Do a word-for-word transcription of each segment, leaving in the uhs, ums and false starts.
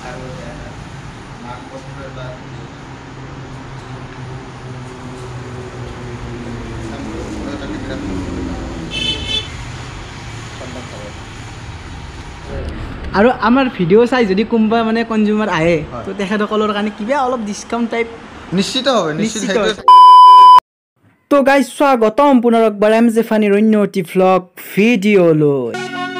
আৰু আমাৰ ভিডিঅ' চাই যদি কোনোবা মানে কনজিউমাৰ আহে তো তেখেতসকলৰ কাৰণে কিবা অলপ ডিছকাউণ্ট টাইপ নিশ্চিত হবে নিশ্চিত হবে। তো গাইজ স্বাগতম পুনৰবাৰ এম জে ফানিৰ অন্য এটি ভ্লগ ভিডিঅ'লৈ।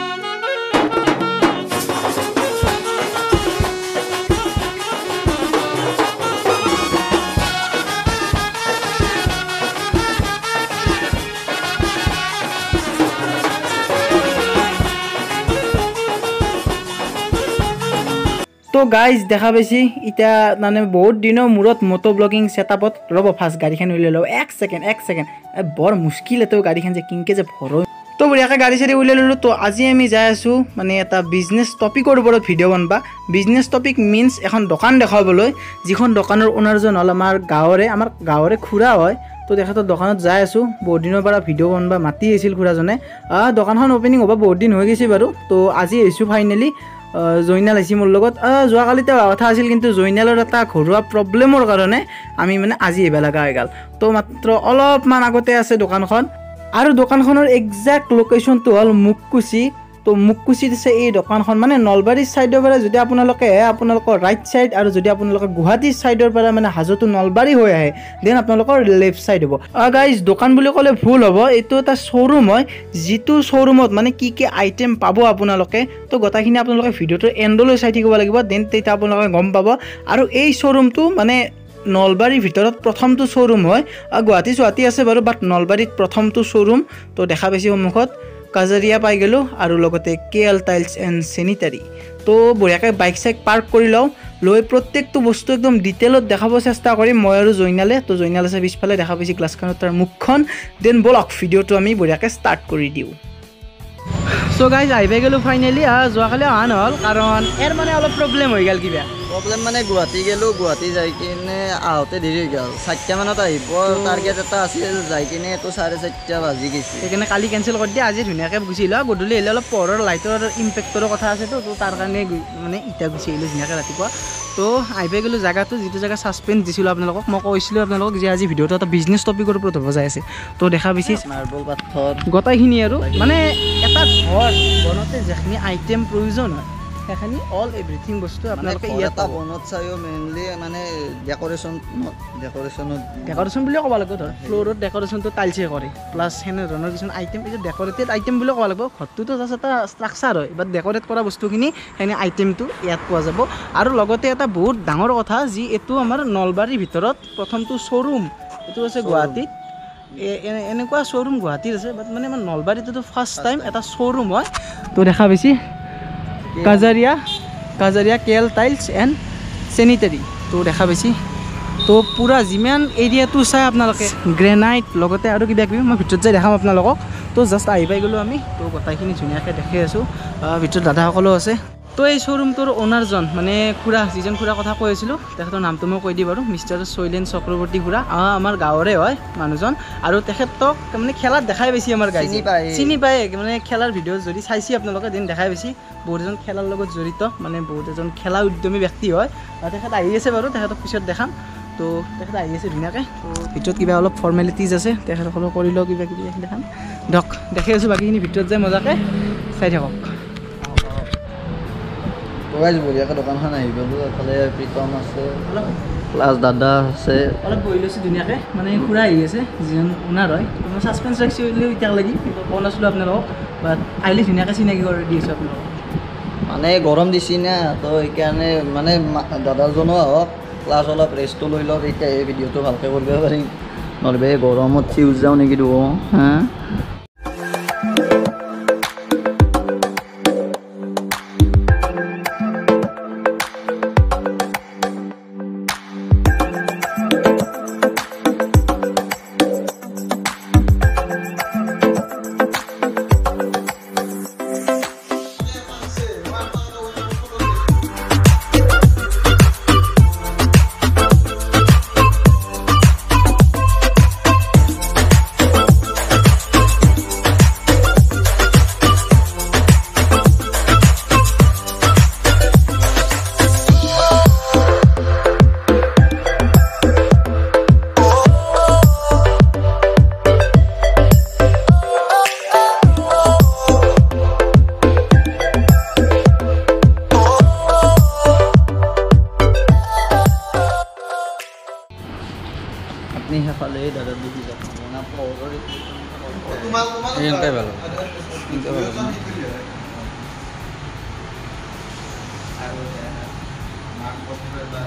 তো গাইজ দেখা পাইছি এতিয়া মানে বহুত দিনৰ মূৰত মটো ব্লগিং ছেটআপত ৰ'ব ফাৰ্ষ্ট গাড়ীখন উলিয়াই লওঁ এক ছেকেণ্ড এক ছেকেণ্ড বৰ মুস্কিল এটো গাড়ীখন যে কিনকে যে ভৰো তো বঢ়িয়াকৈ গাড়ী চাড়ী উলিয়াই ল'লোঁ। তো আজি আমি যাই আছোঁ মানে এটা বিজনেছ টপিকৰ ওপৰত ভিডিঅ' বনাবা। বিজনেছ টপিক মিনছ এখন দোকান দেখাবলৈ, যিখন দোকানৰ অ'নাৰজন হ'ল আমাৰ গাঁৱৰে আমাৰ গাঁৱৰে খুৰা হয়। তো তেখেতৰ দোকানত যাই আছোঁ, বহুত দিনৰ পৰা ভিডিঅ' বনাবা মাতি আহিছিল খুৰাজনে। দোকানখন অ'পেনিং হ'ব বহুত দিন হৈ গৈছে বাৰু। তো আজি আহিছোঁ ফাইনেলি। জয়নাল আহিছে মোৰ লগত। যোৱাকালিতে হোৱা কথা আছিল, কিন্তু জয়নালৰ এটা ঘৰুৱা প্ৰব্লেমৰ কাৰণে আমি মানে আজি আহিব লগা হৈ গ'ল। তো মাত্ৰ অলপমান আগতে আছে দোকানখন, আৰু দোকানখনৰ একজেক্ট লোকেশ্যনটো হ'ল মুকুচি। তো মুকুচিত আছে এই দোকানখন, মানে নলবাৰীৰ ছাইডৰ পৰা যদি আপোনালোকে আপোনালোকৰ ৰাইট ছাইড, আৰু যদি আপোনালোকে গুৱাহাটীৰ ছাইডৰ পৰা মানে হাজোটো নলবাৰী হৈ আহে দেন আপোনালোকৰ লেফ্ট ছাইড হ'ব। গাইজ দোকান বুলি ক'লে ভুল হ'ব, এইটো এটা শ্ব'ৰুম হয়, যিটো শ্ব'ৰুমত মানে কি কি আইটেম পাব আপোনালোকে। তো গোটেইখিনি আপোনালোকে ভিডিঅ'টো এণ্ডলৈ চাই থাকিব লাগিব, দেন তেতিয়া আপোনালোকে গম পাব। আৰু এই শ্ব'ৰুমটো মানে নলবাৰীৰ ভিতৰত প্ৰথমটো শ্ব'ৰুম হয়। গুৱাহাটী চুৱাহাটী আছে বাৰু, বাট নলবাৰীত প্ৰথমটো শ্ব'ৰুম। তো দেখা পাইছে সন্মুখত কাজাৰিয়া পাই গ'লোঁ, আৰু লগতে K L tiles and sanitary. তো বঢ়িয়াকৈ বাইক চাইক পাৰ্ক কৰি লওঁ, লৈ প্ৰত্যেকটো বস্তু একদম ডিটেইলত দেখাব চেষ্টা কৰিম মই আৰু জয়নালে। তো জয়নাল আছে পিছফালে, দেখা পাইছে গ্লাছখনত তাৰ মুখখন। দেন ব'লক ভিডিঅ'টো আমি বঢ়িয়াকৈ ষ্টাৰ্ট কৰি দিওঁ। চ' গাইজ আহি পাই গ'লোঁ ফাইনেলি। যোৱাকালি অহা নহ'ল কাৰণ ইয়াৰ মানে অলপ প্ৰব্লেম হৈ গ'ল। কিবা প্ৰব্লেম মানে গুৱাহাটী গ'লোঁ, গুৱাহাটী যাই কিনে আহোঁতে দেৰি হৈ গ'ল। চাৰিটা মানত আহিব টাৰ্গেট এটা আছিল, যাই কিনে এইটো চাৰে চাৰিটা বাজি গৈছে। সেইকাৰণে কালি কেঞ্চেল কৰি দিয়ে, আজি ধুনীয়াকৈ গুচি আহিলোঁ। গধূলি আহিলে অলপ পোহৰৰ লাইটৰ ইম্পেক্টৰো কথা আছেতো, তো তাৰ কাৰণে মানে এতিয়া গুচি আহিলোঁ ধুনীয়াকৈ ৰাতিপুৱা। তো আহি পাই গ'লোঁ জেগাটো, যিটো জেগা ছাছপেঞ্চ দিছিলোঁ আপোনালোকক। মই কৈছিলোঁ আপোনালোকক যে আজি ভিডিঅ'টো এটা বিজনেছ টপিকৰ ওপৰত হ'ব যাই আছে। তো দেখা পাইছে মাৰ্বল পাথৰ গোটেইখিনি, আৰু মানে এটা ঘৰ বনাওঁতে যিখিনি আইটেম প্ৰয়োজন হয় সেইখিনি অল এভৰিথিং বস্তু আপোনালোকে ইয়াত বনত চাইও মেইনলি মানে ডেক'ৰেশ্যন ডেক'ৰেশ্যনত ডেক'ৰেশ্যন বুলিও ক'ব লাগিব। ধৰ ফ্ল'ৰত ডেক'ৰেশ্যনটো টাইলছে কৰে, প্লাছ সেনে ধৰণৰ কিছুমান আইটেম এই যে ডেক'ৰেটেড আইটেম বুলিও ক'ব লাগিব। ঘৰটোতো জাষ্ট এটা ষ্ট্ৰাকচাৰ হয়, বাট ডেক'ৰেট কৰা বস্তুখিনি সেনে আইটেমটো ইয়াত পোৱা যাব। আৰু লগতে এটা বহুত ডাঙৰ কথা, যি এইটো আমাৰ নলবাৰীৰ ভিতৰত প্ৰথমটো শ্ব'ৰুম। এইটো আছে গুৱাহাটীত, এনেকুৱা শ্ব'ৰুম গুৱাহাটীত আছে, বাট মানে আমাৰ নলবাৰীটোতো ফাৰ্ষ্ট টাইম এটা শ্ব'ৰুম হয়। তো দেখা পাইছি Kajaria Kajaria K L tiles and sanitary. তো দেখা পাইছি। তো পূৰা যিমান এৰিয়াটো চাই আপোনালোকে গ্ৰেনাইট লগতে আৰু কিবা কিবি মই ভিতৰত যাই দেখাম আপোনালোকক। তো জাষ্ট আহি পাই গ'লোঁ আমি। তো গোটেইখিনি ধুনীয়াকৈ দেখি আছোঁ, ভিতৰত দাদাসকলো আছে। তো এই শ্ব'ৰুমটোৰ অ'নাৰজন মানে খুৰা, যিজন খুৰাৰ কথা কৈ আছিলোঁ তেখেতৰ নামটো মই কৈ দিম বাৰু, মিষ্টাৰ শৈলেন চক্ৰৱৰ্তী খুৰা। আমাৰ গাঁৱৰে হয় মানুহজন, আৰু তেখেতক মানে খেলাত দেখাই পাইছে আমাৰ গাড়ী চিনি পায়, মানে খেলাৰ ভিডিঅ' যদি চাইছে আপোনালোকে দিন দেখাই পাইছে। বহুত এজন খেলাৰ লগত জড়িত, মানে বহুত এজন খেলা উদ্যমী ব্যক্তি হয়। তেখেত আহি আছে বাৰু, তেখেতক পিছত দেখাম। তো তেখেত আহি আছে ধুনীয়াকৈ। তো ভিতৰত কিবা অলপ ফৰ্মেলিটিজ আছে, তেখেতসকলক কৰি লওঁ কিবা কিবি দেখাম। দিয়ক দেখি আছোঁ, বাকীখিনি ভিতৰত যায় মজাকৈ চাই থাকক। বঢ়িয়াকৈ দোকানখন আহি গ'লোঁ। এফালে প্ৰীতম আছে, প্লাছ দাদা আছে। অলপ বহি লৈছোঁ ধুনীয়াকৈ, মানে খুৰা আহি আছে যিজন অ'নাৰ হয়। মই ছাছপেঞ্চ ৰাখিছিলোঁ এতিয়া লাগি, কিন্তু কোৱা নাছিলোঁ আপোনালোকক, বাট আহিলে ধুনীয়াকৈ চিনাকি কৰি দি আছোঁ আপোনালোকক। মানে গৰম দিছি না, তো সেইকাৰণে মানে দাদাজনো আহক, প্লাছ অলপ ৰেষ্টটো লৈ লওক, এতিয়া এই ভিডিঅ'টো ভালকৈ কৰিব পাৰিম। নহ'লে গৰমত ফিউজ যাওঁ নেকি দেখোঁ। হা এই দাদা দেখি যাক না পহৰৰ তোমাল তোমাল এনেকৈ ভাল এনেকৈ ভাল আৰু মাক পঠৰ এটা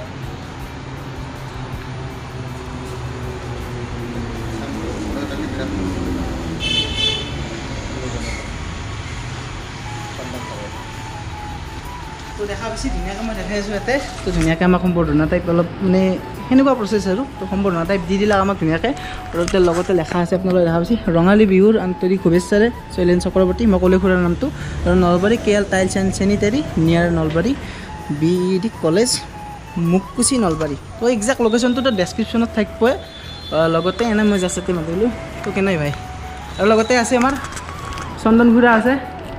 তো দেখা পাইছি ধুনীয়াকৈ মই দেখাই আছোঁ ইয়াতে তো ধুনীয়াকৈ আমাক সম্বৰ্ধনা টাইপ অলপ মানে সেনেকুৱা প্ৰচেছ আৰু তো সম্বৰ্ধনা টাইপ দি দিলে আমাক ধুনীয়াকৈ আৰু তাৰ লগতে লেখা আছে আপোনালোকে দেখা পাইছে ৰঙালী বিহুৰ আন্তৰিক শুভেচ্ছাৰে শৈলেন চক্ৰৱৰ্তী মই কলে খুৰাৰ নামটো আৰু Nalbari K L tiles and sanitary near Nalbari B E D college মুকুচি নলবাৰী তো একজেক্ট লোকেশ্যনটোতো ডেছক্ৰিপশ্যনত থাকিবই লগতে এনে মই জাষ্টতে মাতিলোঁ তো কেনে ভাই আৰু লগতে আছে আমাৰ চন্দন খুৰা আছে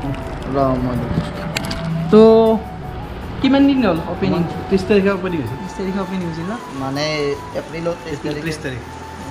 তো কিমান দিন হ'ল অপেনিং ত্ৰিছ তাৰিখে অপেনিং হৈছে ত্ৰিছ তাৰিখে অপেনিং হৈছিল ন মানে এপ্ৰিলত ত্ৰিছ তাৰিখ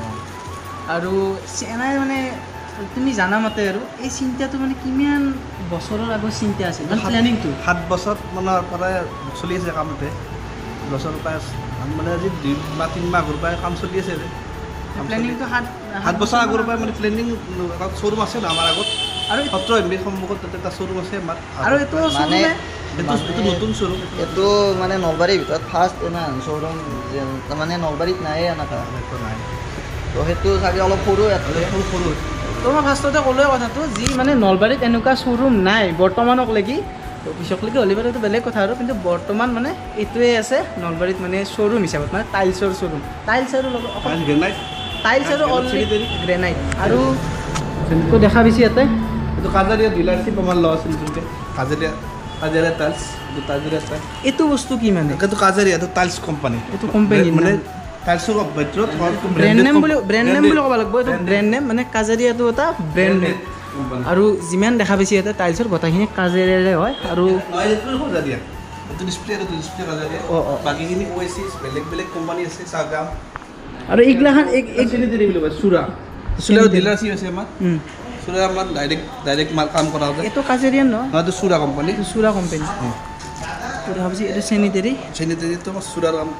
আৰু এনাই মানে তুমি জানা মতে আৰু এই চিন্তাটো মানে কিমান বছৰৰ আগৰ চিন্তা আছিল মানে প্লেনিংটো সাত বছৰ মানৰ পৰাই চলি আছে কামতে বছৰৰ পৰাই মানে আজি দুই মাহ তিনি মাহ আগৰ পৰাই কাম চলি আছে প্লেনিংটো সাত সাত বছৰ আগৰ পৰাই মানে প্লেনিং শ্ব'ৰুম আছে ন আমাৰ আগত আৰু সত্ৰ এম বিৰ সন্মুখত তাতে এটা শ্ব'ৰুম আছে আমাৰ আৰু এইটো মানে এইটো এইটো নতুন শ্ব'ৰুম এইটো মানে নলবাৰীৰ ভিতৰত ফাৰ্ষ্ট না শ্ব'ৰুম তাৰমানে নলবাৰীত নাই এনেকুৱা এইটো নাই তো সেইটো চাগে অলপ সৰু ইয়াতে সৰু সৰু তো মই ফাৰ্ষ্টতে ক'লোৱে কথাটো যি মানে নলবাৰীত এনেকুৱা শ্ব'ৰুম নাই বৰ্তমানক লাগি তো পিছকলৈকে হ'লে বাৰু এইটো বেলেগ কথা আৰু কিন্তু বৰ্তমান মানে এইটোৱে আছে নলবাৰীত মানে শ্ব'ৰুম হিচাপত মানে টাইলছৰ শ্ব'ৰুম টাইলছ আৰু লগত গ্ৰেনাইট টাইলছ আৰু অলৰেডি গ্ৰেনাইট আৰু তো দেখা পাইছে ইয়াতে এইটো কাজাৰীয়া ডিলাৰশ্বিপ আমাৰ লোৱা আছিল যোনকে কাজাৰীয়া কাজাৰীয়া টাইলছ এইটো কাজাৰীয়া টাইলছ এইটো বস্তু কি মানে এইটো কাজাৰীয়া এইটো টাইলছ কোম্পানী এইটো কোম্পানী মানে টাইলছৰ ভিতৰত ব্ৰেণ্ড নেম বুলি ব্ৰেণ্ড নেম বুলি ক'ব লাগিব এইটো ব্ৰেণ্ড নেম মানে কাজাৰীয়াটো এটা ব্ৰেণ্ড নেম আৰু যিমান দেখা পাইছে ইয়াতে টাইলছৰ গোটেইখিনি কাজাৰীয়াৰে হয় আৰু কাজাৰীয়া এইটো ডিছপ্লে এইটো ডিছপ্লে কাজাৰীয়া অঁ অঁ বাকীখিনি অ'এচিছ বেলেগ বেলেগ কোম্পানী আছে চাগাম আৰু এইগিলাখান এক এক চেনিটেৰী বুলি কয় চুৰা চুৰাৰ ডিলাৰশ্বিপ আছে আমাৰ চুৰা আমাৰ ডাইৰেক্ট ডাইৰেক্ট মাল কাম কৰা হয় এইটো কাজাৰীয়ান ন এইটো চুৰা কোম্পানী এইটো চুৰা কোম্পানী তো দেখা পাইছে এইটো চেনিটেৰী চেনিটেৰীটো আমাৰ চুৰাৰ কাম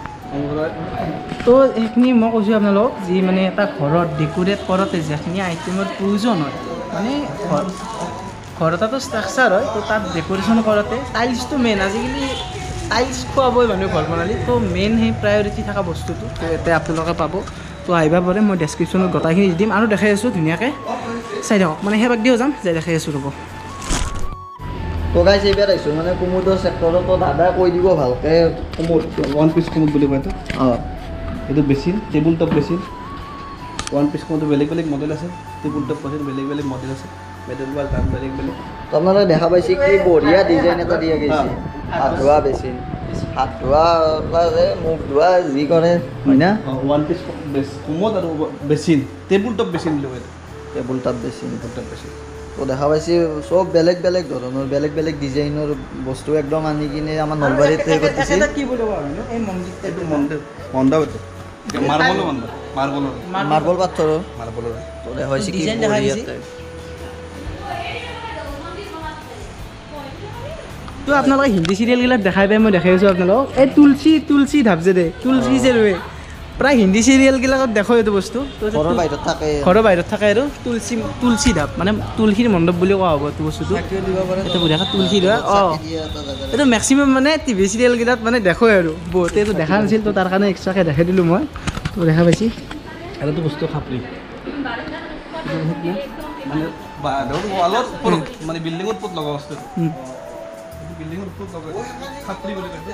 তো সেইখিনি মই কৈছোঁ আপোনালোকক যি মানে এটা ঘৰত ডেক'ৰেট কৰোঁতে যিখিনি আইটেমৰ প্ৰয়োজন হয় মানে ঘৰ ঘৰ এটাতো ষ্ট্ৰাকচাৰ হয় তো তাত ডেক'ৰেশ্যন কৰোঁতে টাইলছটো মেইন আজিকালি টাইলছ খোৱাবই মানুহে ঘৰ বনালে তো মেইন সেই প্ৰায়ৰিটি থকা বস্তুটো তো ইয়াতে আপোনালোকে পাব তো আহিব পাৰে মই ডেছক্ৰিপশ্যনত গোটেইখিনি দি দিম আৰু দেখাই আছোঁ ধুনীয়াকৈ চাই থাকক মানে সেইবাক দিও যাম যাই দেখাই আছোঁ ৰ'ব তো গাইছ এইবাৰ আহিছোঁ মানে কুমুদৰ ছেক্টৰতো দাদা কৈ দিব ভালকৈ কুমুদ ওৱান পিচ কুমুদ বুলি কয় এইটো অঁ এইটো basin table top basin one piece কুমুদৰ বেলেগ বেলেগ মডেল আছে টেবুল টপ বেচিন বেলেগ বেলেগ মডেল আছে মেটেল বা দাম বেলেগ বেলেগ তো আপোনালোকে দেখা পাইছে কি বঢ়িয়া ডিজাইন এটা দিয়া গৈছে হাত ধোৱা বেচিন হাত ধোৱা প্লাছ মুখ ধোৱা যি কৰে হয় না ওৱান পিচ কুমুদ আৰু বেচিন টেবুল টপ বেচিন বুলি কয় table top basin table top basin তো দেখা পাইছে চব বেলেগ বেলেগ ধৰণৰ বেলেগ বেলেগ ডিজাইনৰ বস্তু একদম আনি কিনে আমাৰ নলবাৰীত হেৰি কৰিছে কি বুলি কোৱা হয় এই মন্দিৰটো এইটো মণ্ডল মণ্ডপ এইটো মাৰ্বলৰ মণ্ডল মাৰ্বলৰ মাৰ্বল পাথৰৰ মাৰ্বলৰ তো দেখা পাইছে কি ডিজাইন দেখা বঢ়িয়া গৈছে। টাইপ তো আপোনালোকে হিন্দী চিৰিয়েলবিলাক দেখাই পাই মই দেখাই আছোঁ আপোনালোকক এই তুলসী তুলসী ধাপ যে দে তুলসী যে ৰৈ প্ৰায় হিন্দী চিৰিয়েলবিলাকত দেখোঁ এইটো বস্তু তো ঘৰৰ বাহিৰত থাকে ঘৰৰ বাহিৰত থাকে আৰু তুলসী তুলসী ধাপ মানে তুলসীৰ মণ্ডপ বুলি কোৱা হ'ব এইটো বস্তুটো এইটো বঢ়িয়াকৈ তুলসী ধোৱা অঁ এইটো মেক্সিমাম মানে টিভি চিৰিয়েলকেইটাত মানে দেখোঁ আৰু বহুতে এইটো দেখা নাছিল তো তাৰ কাৰণে এক্সট্ৰাকৈ দেখাই দিলোঁ মই তো দেখা পাইছি আৰু এইটো বস্তু খাপৰি মানে ৱালত ওপৰত মানে বিল্ডিঙৰ ওপৰত লগা বস্তু বিল্ডিঙৰ ওপৰত লগা খাপৰি বুলি কয়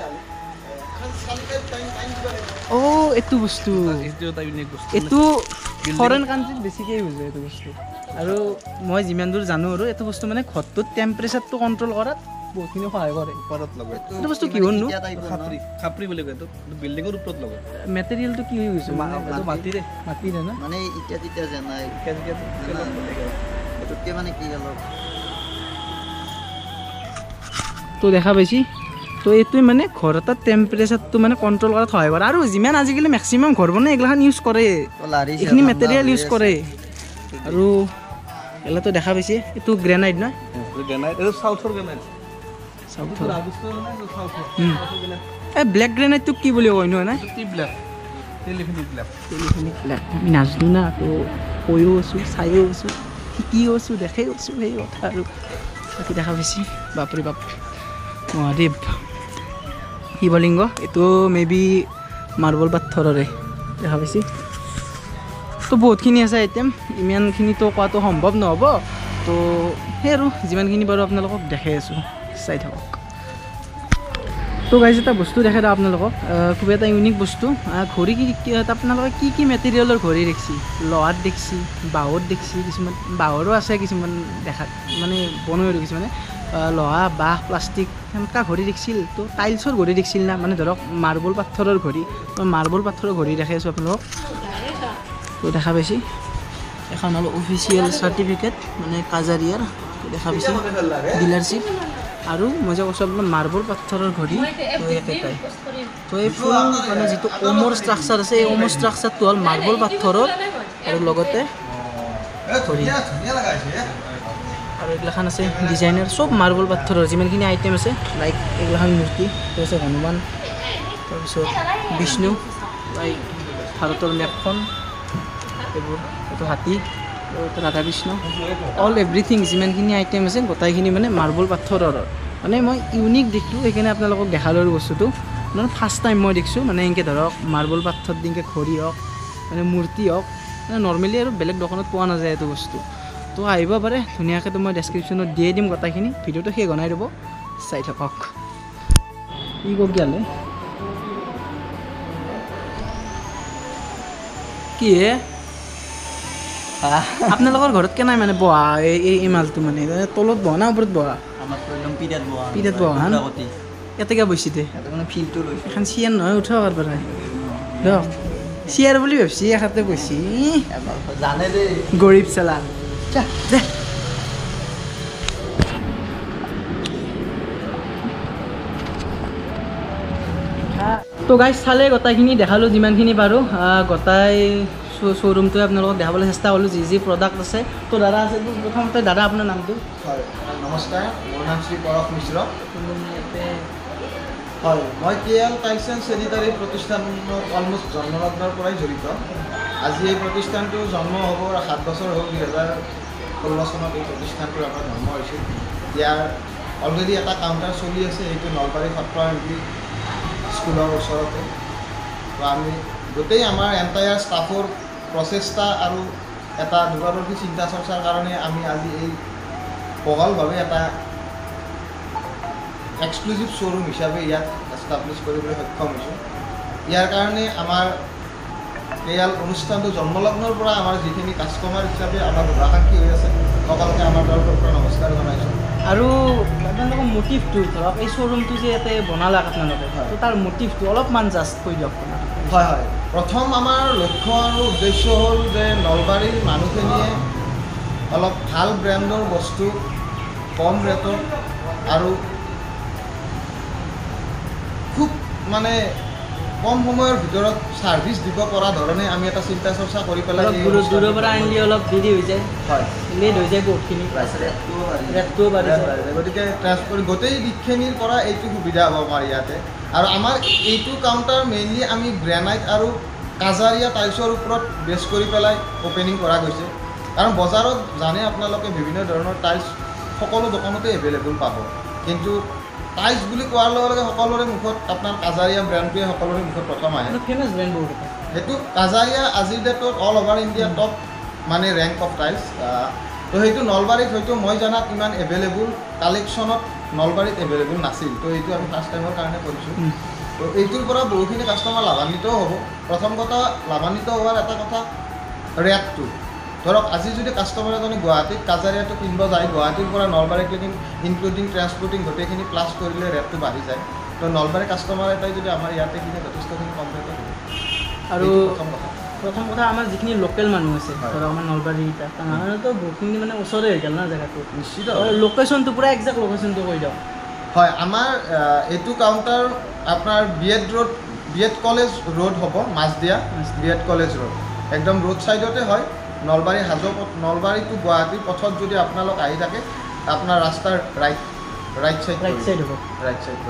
অ' এইটো বস্তু এইটো এটা ইউনিক বস্তু এইটো ফৰেইন কাণ্ট্ৰিত বেছিকৈ ইউজ হয় এইটো বস্তু আৰু মই যিমান দূৰ জানো আৰু এইটো বস্তু মানে ঘৰটোত টেম্পাৰেচাৰটো কণ্ট্ৰল কৰাত বহুতখিনি সহায় কৰে ওপৰত লগায় এইটো বস্তু কি হ'লনো খাপৰি খাপৰি বুলি কয় এইটো বিল্ডিঙৰ ওপৰত লগায় মেটেৰিয়েলটো কি হৈ গৈছে এইটো মাটিৰে মাটিৰে ন মানে এতিয়া তেতিয়া জানাই এইটোতকৈ মানে কি অলপ তো দেখা পাইছি তো এইটোৱে মানে ঘৰ এটাত টেম্পাৰেচাৰটো মানে কণ্ট্ৰল কৰাত সহায় কৰে আৰু যিমান আজিকালি মেক্সিমাম ঘৰ বনাই এইগিলাখান ইউজ কৰে এইখিনি মেটেৰিয়েল ইউজ কৰে আৰু এইগিলাটো দেখা পাইছে এইটো গ্ৰেনাইট নহয় গ্ৰেনাইট এইটো চাউথৰ গ্ৰেনাইট এই ব্লেক গ্ৰেনাইটটোক কি বুলি কয় নহয় নাই টি ব্লেক টেলিফোনিক লেব টেলিফোনিক লেব আমি নাজানো না তো কৈও আছোঁ চাইও আছোঁ শিকিও আছোঁ দেখাইও আছোঁ সেই কথা আৰু বাকী দেখা পাইছে বাপৰে বাপ মহাদেৱ শিৱলিংগ এইটো মে বি মাৰ্বল পাথৰৰে দেখা পাইছে তো বহুতখিনি আছে আইটেম ইমানখিনিতো কোৱাটো সম্ভৱ নহ'ব তো সেই আৰু যিমানখিনি বাৰু আপোনালোকক দেখাই আছোঁ চাই থাকক তো গাইজ এটা বস্তু দেখাই দিওঁ আপোনালোকক খুব এটা ইউনিক বস্তু ঘড়ী কি আপোনালোকে কি কি মেটেৰিয়েলৰ ঘড়ী দেখিছে লোহাত দেখিছে বাঁহত দেখিছে কিছুমান বাঁহৰো আছে কিছুমান দেখাত মানে বনাই দেখিছে মানে লোহা বাঁহ প্লাষ্টিক সেনেকুৱা ঘড়ী দেখিছিল তো টাইলছৰ ঘড়ী দেখিছিল না মানে ধৰক মাৰ্বল পাথৰৰ ঘড়ী মই মাৰ্বল পাথৰৰ ঘড়ী দেখাই আছোঁ আপোনালোকক তো দেখা পাইছে এখন হ'ল অফিচিয়েল চাৰ্টিফিকেট মানে কাজাৰিয়াৰ দেখা পাইছে ডিলাৰশ্বিপ আৰু মই যে কৈছোঁ আপোনাৰ মাৰ্বল পাথৰৰ ঘড়ী তো একেটাই তো এই ফুল মানে যিটো ওমৰ ষ্ট্ৰাকচাৰ আছে এই ওমৰ ষ্ট্ৰাকচাৰটো হ'ল মাৰ্বল পাথৰৰ আৰু লগতে ঘড়ী আৰু এইগিলাখান আছে ডিজাইনাৰ চব মাৰ্বল পাথৰৰ যিমানখিনি আইটেম আছে লাইক এইগিলাখান মূৰ্তি তো আছে হনুমান তাৰপিছত বিষ্ণু লাইক ভাৰতৰ মেপখন এইবোৰ এইটো হাতী এইটো ৰাধা কৃষ্ণ অল এভৰিথিং যিমানখিনি আইটেম আছে গোটেইখিনি মানে মাৰ্বল পাথৰৰ মানে মই ইউনিক দেখিলোঁ সেইকাৰণে আপোনালোকক দেখালোঁ বস্তুটো মানে ফাৰ্ষ্ট টাইম মই দেখিছোঁ মানে এনেকৈ ধৰক মাৰ্বল পাথৰ দিনকৈ ঘড়ী হওক মানে মূৰ্তি হওক মানে নৰ্মেলি আৰু বেলেগ দোকানত পোৱা নাযায় এইটো বস্তু তো আহিব পাৰে ধুনীয়াকৈ মই ডেছক্ৰিপশ্যনত দিয়ে দিম গোটেইখিনি ভিডিঅ'টো শেষ বনাই দিব চাই থাকক ই কক গ'লে কি হে আপোনালোকৰ ঘৰত কেনে মানে বহা এই এই মালটো মানে তলত বহা না ওপৰত বহা পিঠাত বহা এতেকে বৈছি দে এখন চিয়াৰ নহয় উঠাব পাৰবা দিয়ক চিয়াৰ বুলি ভাবছি এখাতে বৈছি জানে দেই গৰীব চালা দে তো গাইজ চালে গোটেইখিনি দেখালোঁ যিমানখিনি পাৰোঁ গোটাই শ্ব'ৰুমটোৱে আপোনালোকক দেখাবলৈ চেষ্টা কৰিলোঁ যি যি প্ৰডাক্ট আছে তো দাদা আছে প্ৰথমতে দাদা আপোনাৰ নামটো হয় নমস্কাৰ মোৰ নাম শ্ৰী পৰশ মিশ্ৰ হয় মই K L tiles and sanitary প্ৰতিষ্ঠানত অলমষ্ট জন্মলগ্নৰ পৰাই জড়িত আজি এই প্ৰতিষ্ঠানটো জন্ম হ'ব সাত বছৰ হ'ল দুহেজাৰ ষোল্ল চনত এই প্ৰতিষ্ঠানটোৰ আমাৰ জন্ম হৈছিল ইয়াৰ অলৰেডি এটা কাউণ্টাৰ চলি আছে এইটো নলবাৰী সত্ৰ এমপি স্কুলৰ ওচৰতে তো আমি গোটেই আমাৰ এণ্টায়াৰ ষ্টাফৰ প্ৰচেষ্টা আৰু এটা দূৰদৰ্শী চিন্তা চৰ্চাৰ কাৰণে আমি আজি এই বহলভাৱে এটা এক্সক্লুজিভ শ্ব'ৰুম হিচাপে ইয়াত এষ্টাব্লিছ কৰিবলৈ সক্ষম হৈছোঁ ইয়াৰ কাৰণে আমাৰ এয়াল অনুষ্ঠানটো জন্মলগ্নৰ পৰা আমাৰ যিখিনি কাষ্টমাৰ হিচাপে আমাৰ শুভাকাংক্ষী হৈ আছে সকলোকে আমাৰ তৰফৰ পৰা নমস্কাৰ জনাইছোঁ আৰু আপোনালোকৰ মটিভটো ধৰক এই শ্ব'ৰুমটো যে ইয়াতে বনালাক আপোনালোকে তো তাৰ মটিভটো অলপমান জাষ্ট কৈ দিয়ক হয় হয় প্ৰথম আমাৰ লক্ষ্য আৰু উদ্দেশ্য হ'ল যে নলবাৰীৰ মানুহখিনিয়ে অলপ ভাল ব্ৰেণ্ডৰ বস্তু কম ৰেটত আৰু খুব মানে কম সময়ৰ ভিতৰত ছাৰ্ভিচ দিব পৰা ধৰণে আমি এটা চিন্তা চৰ্চা কৰি পেলাই দূৰৰ পৰা আনিলে অলপ দেৰি হৈ যায় হয় লেট হৈ যায় বহুতখিনি ৰেটটোও বাঢ়ি যায় গতিকে ট্ৰান্সপৰ্ট গোটেই দিশখিনিৰ পৰা এইটো সুবিধা হ'ব আমাৰ ইয়াতে আৰু আমাৰ এইটো কাউণ্টাৰ মেইনলি আমি গ্ৰেনাইট আৰু কাজাৰিয়া টাইলছৰ ওপৰত বেছ কৰি পেলাই অ'পেনিং কৰা গৈছে কাৰণ বজাৰত জানে আপোনালোকে বিভিন্ন ধৰণৰ টাইলছ সকলো দোকানতে এভেইলেবল পাব কিন্তু টাইলছ বুলি কোৱাৰ লগে লগে সকলোৰে মুখত আপোনাৰ কাজাৰিয়া ব্ৰেণ্ডটোৱে সকলোৰে মুখত প্ৰথম আহে ফেমাছ ব্ৰেণ্ড বহুত সেইটো কাজাৰিয়া আজিৰ ডেটত অল অভাৰ ইণ্ডিয়া টপ মানে ৰেংক অফ টাইলছ তো সেইটো নলবাৰীত হয়তো মই জনাত ইমান এভেইলেবল কালেকশ্যনত নলবাৰীত এভেইলেবল নাছিল তো এইটো আমি ফাৰ্ষ্ট টাইমৰ কাৰণে কৰিছোঁ তো এইটোৰ পৰা বহুখিনি কাষ্টমাৰ লাভান্বিতও হ'ব প্ৰথম কথা লাভান্বিত হোৱাৰ এটা কথা ৰেটটো ধৰক আজি যদি কাষ্টমাৰ এজনে গুৱাহাটীত কাজাৰিয়াটো কিনিব যায় গুৱাহাটীৰ পৰা নলবাৰীলৈকে ইনক্লুডিং ট্ৰান্সপৰ্টিং গোটেইখিনি প্লাছ কৰিলে ৰেটটো বাঢ়ি যায় তো নলবাৰী কাষ্টমাৰ এটাই যদি আমাৰ ইয়াতে কিনে যথেষ্টখিনি কম ৰেটত হ'ব আৰু প্ৰথম কথা প্ৰথম কথা আমাৰ যিখিনি লোকেল মানুহ আছে ধৰক আমাৰ নলবাৰী তাহাঁতো বহুতখিনি মানে ওচৰে হৈ গ'ল না জেগাটো নিশ্চিত লোকেশ্যনটো পূৰা একজেক্ট লোকেশ্যনটো কৈ দিয়ক হয় আমাৰ এইটো কাউণ্টাৰ আপোনাৰ B Ed road B Ed college road হ'ব মাছদিয়া বি এড কলেজ ৰোড একদম ৰোড ছাইডতে হয় নলবাৰী হাজো নলবাৰী টু গুৱাহাটীৰ পথত যদি আপোনালোক আহি থাকে আপোনাৰ ৰাস্তাৰ right right side right side হ'ব ৰাইট ছাইড কৰিব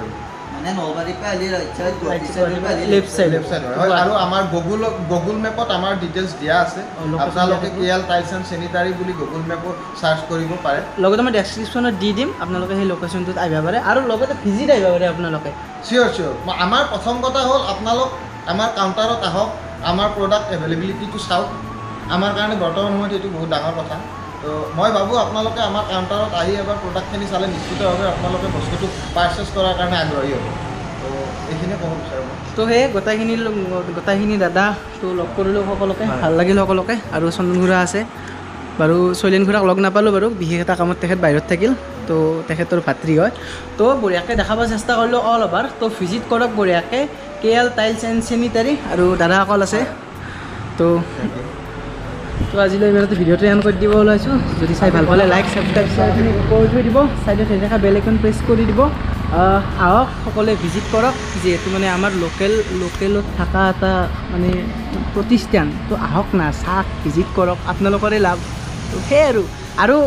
মানে নলবাৰীৰ পৰা আহিলে ৰাইট চাইড গুৱাহাটী চাইডৰ পৰা আহিলে লেফ্ট চাইড লেফ্ট চাইড হয় আৰু আমাৰ গুগল গুগল মেপত আমাৰ ডিটেইলছ দিয়া আছে আপোনালোকে K L tiles and sanitary বুলি গুগল মেপত চাৰ্চ কৰিব পাৰে লগতে মই ডেছক্ৰিপশ্যনত দি দিম আপোনালোকে সেই লোকেশ্যনটোত আহিব পাৰে আৰু লগতে ভিজিট আহিব পাৰে আপোনালোকে চিয়'ৰ চিয়'ৰ আমাৰ প্ৰথম কথা হ'ল আপোনালোক আমাৰ কাউণ্টাৰত আহক আমাৰ প্ৰডাক্ট এভেইলেবিলিটিটো চাওক আমাৰ কাৰণে বৰ্তমান সময়ত এইটো বহুত ডাঙৰ কথা তো মই ভাবোঁ আপোনালোকে আমাৰ কাউণ্টাৰত আহি এবাৰ প্ৰডাক্টখিনি চালে নিশ্চিতভাৱে আপোনালোকে বস্তুটো পাৰ্চেছ কৰাৰ কাৰণে আগ্ৰহী হ'ব তো এইখিনিয়ে ক'ব বিচাৰোঁ তো সেই গোটেইখিনি গোটেইখিনি দাদা তো লগ কৰিলোঁ সকলোকে ভাল লাগিল সকলোকে আৰু চন্দন খুৰা আছে বাৰু শৈলেন খুৰাক লগ নাপালোঁ বাৰু বিশেষ এটা কামত তেখেত বাহিৰত থাকিল তো তেখেতৰ ভাতৃ হয় তো বঢ়িয়াকৈ দেখাব চেষ্টা কৰিলোঁ অল অভাৰ তো ভিজিট কৰক বঢ়িয়াকৈ K L tiles and sanitary আৰু দাদাসকল আছে তো তো আজিলৈ ইমানতে ভিডিঅ'টো এণ্ড কৰি দিব ওলাইছোঁ যদি চাই ভাল পালে লাইক ছাবস্ক্ৰাইব শ্বেয়াৰখিনি কৰি থৈ দিব ছাইডত সেই দেখা বেল আইকন প্ৰেছ কৰি দিব আহক সকলোৱে ভিজিট কৰক যিহেতু মানে আমাৰ লোকেল লোকেলত থকা এটা মানে প্ৰতিষ্ঠান তো আহক না চাওক ভিজিট কৰক আপোনালোকৰে লাভ তো সেই আৰু আৰু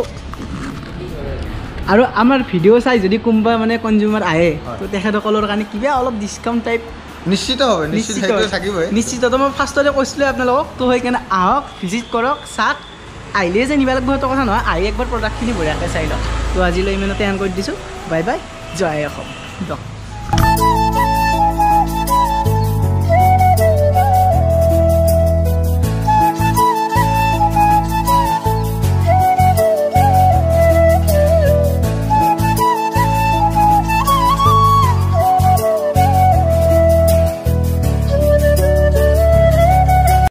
আৰু আমাৰ ভিডিঅ' চাই যদি কোনোবা মানে কনজিউমাৰ আহে তো তেখেতসকলৰ কাৰণে কিবা অলপ ডিছকাউণ্ট টাইপ নিশ্চিত হবে নিশ্চিত থাকিবই নিশ্চিত তো মই ফাৰ্ষ্টতে কৈছিলোঁ আপোনালোকক তো সেইকাৰণে আহক ভিজিট কৰক চাওক আহিলে যে নিব লাগিব সেইটো কথা নহয় আহি একবাৰ প্ৰডাক্টখিনি বঢ়িয়াকৈ চাই লওক তো আজিলৈ ইমানতে এণ্ড কৰি দিছোঁ বাই বাই জয় অসম দিয়ক